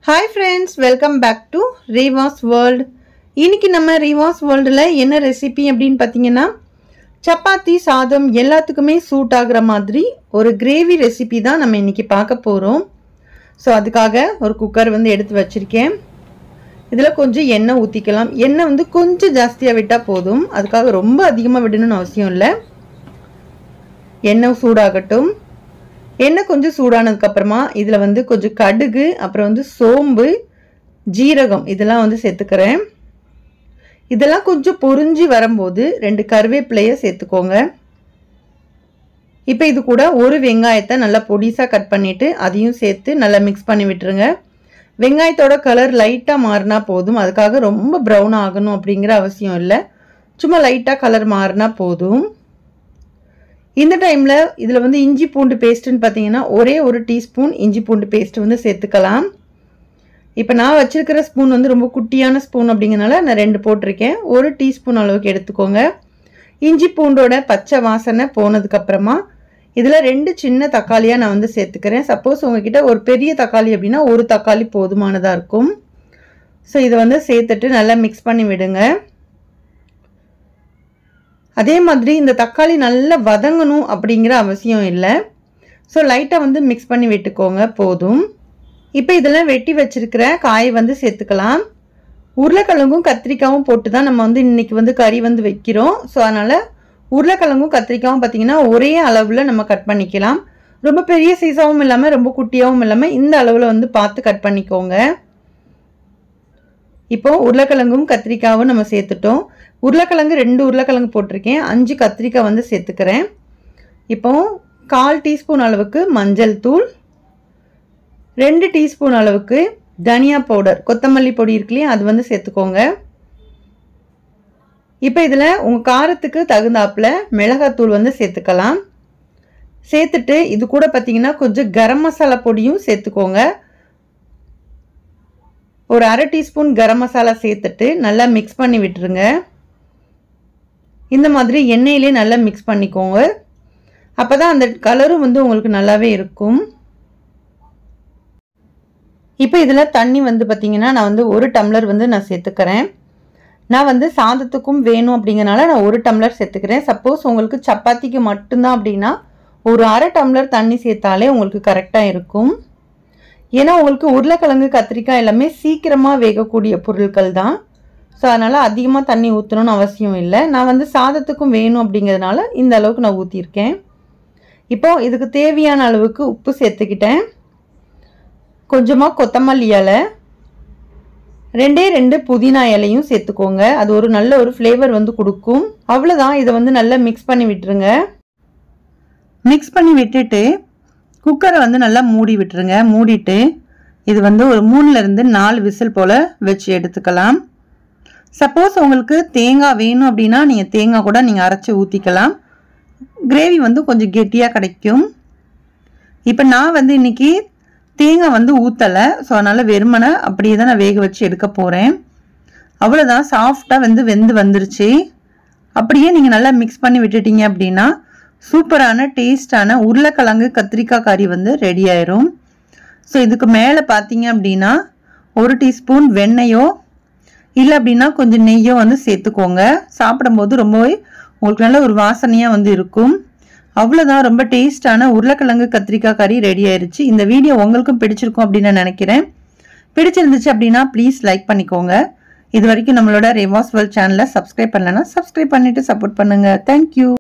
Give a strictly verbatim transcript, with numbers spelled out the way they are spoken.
Hi friends, welcome back to Reva's World. இன்னைக்கு நம்ம Reva's Worldல என்ன ரெசிபி அப்படினு பாத்தீங்கன்னா சப்பாத்தி சாதம் எல்லாத்துக்குமே சூட் ஆகுற மாதிரி ஒரு கிரேவி ரெசிபி தான் நம்ம இன்னைக்கு பார்க்க போறோம். சோ அதுக்காக ஒரு குக்கர் வந்து எடுத்து வச்சிருக்கேன். இதுல கொஞ்சம் எண்ணெய் ஊத்திக்கலாம். எண்ணெய் வந்து கொஞ்சம் ஜாஸ்தியா விட்டா போதும். அதுக்காக ரொம்ப அதிகமா விடணும்னு அவசியம் இல்ல. எண்ணெய் சூடாகட்டும். எண்ணெய் கொஞ்சம் சூடானதுக்கு அப்புறமா இதுல வந்து கொஞ்சம் கடுகு அப்புறம் வந்து சோம்பு ஜீரகம் இதெல்லாம் வந்து சேர்த்துக்கறேன். இதெல்லாம் கொஞ்சம் பொரிஞ்சி வரும்போது ரெண்டு கறிவேப்பிலையை சேர்த்துக்கோங்க. இப்போ இது கூட ஒரு வெங்காயத்தை நல்லா பொடிசா கட் பண்ணிட்டு அதையும் சேர்த்து நல்லா மிக்ஸ் பண்ணி விட்டுருங்க. வெங்காயத்தோட கலர் லைட்டா மாறினா போதும். அதுக்காக ரொம்ப பிரவுன் ஆகணும் அப்படிங்கிற அவசியம் இல்லை. சும்மா லைட்டா கலர் மாறினா போதும். இந்த டைம்ல இதுல வந்து இஞ்சி பூண்டு பேஸ்ட்னு பாத்தீங்கன்னா ஒரே ஒரு டீஸ்பூன் இஞ்சி பூண்டு பேஸ்ட் வந்து சேர்த்துக்கலாம். இப்போ நான் வச்சிருக்கிற ஸ்பூன் வந்து ரொம்ப குட்டியான ஸ்பூன் அப்படிங்கறனால நான் ரெண்டு போட்டிருக்கேன். ஒரு டீஸ்பூன் அளவுக்கு எடுத்துக்கோங்க. இஞ்சி பூண்டோட பச்சை வாசனை போனதுக்கு அப்புறமா இதுல ரெண்டு சின்ன தக்காளியா நான் வந்து சேர்த்துக்கிறேன். சப்போஸ் உங்ககிட்ட ஒரு பெரிய தக்காளி அப்படின்னா ஒரு தக்காளி போதுமானதா இருக்கும். ஸோ இதை வந்து சேர்த்துட்டு நல்லா மிக்ஸ் பண்ணி விடுங்க. அதே மாதிரி இந்த தக்காளி நல்லா வதங்கணும் அப்படிங்கிற அவசியம் இல்லை. ஸோ லைட்டாக வந்து மிக்ஸ் பண்ணி விட்டுக்கோங்க போதும். இப்போ இதெல்லாம் வெட்டி வச்சிருக்கிற காய் வந்து சேர்த்துக்கலாம். உருளைக்கிழங்கும் கத்திரிக்காயும் போட்டு தான் நம்ம வந்து இன்னைக்கு வந்து கறி வந்து வைக்கிறோம். ஸோ அதனால உருளைக்கிழங்கும் கத்திரிக்காயும் பார்த்தீங்கன்னா ஒரே அளவில் நம்ம கட் பண்ணிக்கலாம். ரொம்ப பெரிய சைஸாகவும் இல்லாமல் ரொம்ப குட்டியாகவும் இல்லாமல் இந்த அளவில் வந்து பார்த்து கட் பண்ணிக்கோங்க. இப்போ உருளைக்கிழங்கும் கத்திரிக்காயும் நம்ம சேர்த்துட்டோம். உருளைக்கிழங்கு ரெண்டு உருளைக்கிழங்கு போட்டிருக்கேன். அஞ்சு கத்திரிக்காய் வந்து சேர்த்துக்கிறேன். இப்போ கால் டீஸ்பூன் அளவுக்கு மஞ்சள் தூள், ரெண்டு டீஸ்பூன் அளவுக்கு தனியா பவுடர் கொத்தமல்லி பொடி இருக்குல்லையா அது வந்து சேர்த்துக்கோங்க. இப்போ இதில் உங்கள் காரத்துக்கு தகுந்தாப்புல மிளகாத்தூள் வந்து சேர்த்துக்கலாம். சேர்த்துட்டு இது கூட பார்த்தீங்கன்னா கொஞ்சம் கரம் மசாலா பொடியும் சேர்த்துக்கோங்க. ஒரு அரை டீஸ்பூன் கரம் மசாலா சேர்த்துட்டு நல்லா மிக்ஸ் பண்ணி விட்டுருங்க. இந்த மாதிரி எண்ணெயிலே நல்லா மிக்ஸ் பண்ணிக்கோங்க. அப்பதான் அந்த கலரும் வந்து உங்களுக்கு நல்லாவே இருக்கும். இப்போ இதில் தண்ணி வந்து பார்த்தீங்கன்னா நான் வந்து ஒரு டம்ளர் வந்து நான் சேர்த்துக்கிறேன். நான் வந்து சாதத்துக்கும் வேணும் அப்படிங்கிறனால நான் ஒரு டம்ளர் சேர்த்துக்கிறேன். சப்போஸ் உங்களுக்கு சப்பாத்திக்கு மட்டும்தான் அப்படின்னா ஒரு அரை டம்ளர் தண்ணி சேர்த்தாலே உங்களுக்கு கரெக்டாக இருக்கும். ஏன்னா உங்களுக்கு உருளைக்கிழங்கு கத்திரிக்காய் எல்லாமே சீக்கிரமாக வேகக்கூடிய பொருட்கள் தான். ஸோ அதனால் அதிகமாக தண்ணி ஊற்றணும்னு அவசியம் இல்லை. நான் வந்து சாதத்துக்கும் வேணும் அப்படிங்கிறதுனால இந்த அளவுக்கு நான் ஊற்றிருக்கேன். இப்போ இதுக்கு தேவையான அளவுக்கு உப்பு சேர்த்துக்கிட்டேன். கொஞ்சமாக கொத்தமல்லி இலை, ரெண்டே ரெண்டு புதினா இலையும் சேர்த்துக்கோங்க. அது ஒரு நல்ல ஒரு ஃப்ளேவர் வந்து கொடுக்கும். அவ்வளோதான். இதை வந்து நல்லா மிக்ஸ் பண்ணி விட்டுருங்க. மிக்ஸ் பண்ணி விட்டுட்டு குக்கரை வந்து நல்லா மூடி விட்டுருங்க. மூடிட்டு இது வந்து ஒரு மூணுலேருந்து நாலு விசில் போல் வச்சு எடுத்துக்கலாம். சப்போஸ் உங்களுக்கு தேங்காய் வேணும் அப்படின்னா நீங்கள் தேங்காய் கூட நீங்கள் அரைச்சி ஊற்றிக்கலாம். கிரேவி வந்து கொஞ்சம் கெட்டியாக கிடைக்கும். இப்போ நான் வந்து இன்னைக்கு தேங்காய் வந்து ஊற்றலை. ஸோ அதனால் வெறுமனை அப்படியே தான் நான் வேக வச்சு எடுக்க போகிறேன். அவ்வளோதான். சாஃப்டாக வந்து வெந்து வந்துருச்சு. அப்படியே நீங்கள் நல்லா மிக்ஸ் பண்ணி விட்டுட்டீங்க அப்படின்னா சூப்பரான டேஸ்டான உருளைக்கிழங்கு கத்திரிக்காய் கறி வந்து ரெடி ஆயிரும். ஸோ இதுக்கு மேலே பார்த்தீங்க அப்படின்னா ஒரு டீஸ்பூன் வெண்ணெயோ இல்லை அப்படின்னா கொஞ்சம் நெய்யோ வந்து சேர்த்துக்கோங்க. சாப்பிடும்போது ரொம்பவே உங்களுக்கு நல்ல ஒரு வாசனையாக வந்து இருக்கும். அவ்வளோதான். ரொம்ப டேஸ்டான உருளைக்கிழங்கு கத்திரிக்காய் கறி ரெடி ஆயிருச்சு. இந்த வீடியோ உங்களுக்கும் பிடிச்சிருக்கும் அப்படின்னு நான் நினைக்கிறேன். பிடிச்சிருந்துச்சு அப்படின்னா ப்ளீஸ் லைக் பண்ணிக்கோங்க. இது வரைக்கும் நம்மளோட ரெவாஸ் வேர்ல்ட் சேனலை சப்ஸ்கிரைப் பண்ணலன்னா சப்ஸ்கிரைப் பண்ணிட்டு சப்போர்ட் பண்ணுங்க. தேங்க்யூ.